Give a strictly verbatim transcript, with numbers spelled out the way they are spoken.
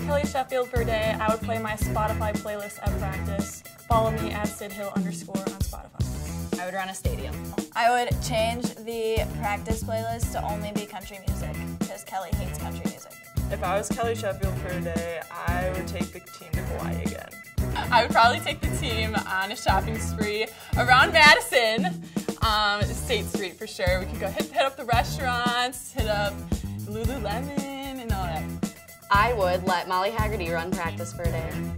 Kelly Sheffield for a day, I would play my Spotify playlist at practice. Follow me at sidhill underscore on Spotify. I would run a stadium. I would change the practice playlist to only be country music, because Kelly hates country music. If I was Kelly Sheffield for a day, I would take the team to Hawaii again. I would probably take the team on a shopping spree around Madison, um, State Street for sure. We could go hit, hit up the restaurants, hit up Lululemon and all that. I would let Molly Haggerty run practice for a day.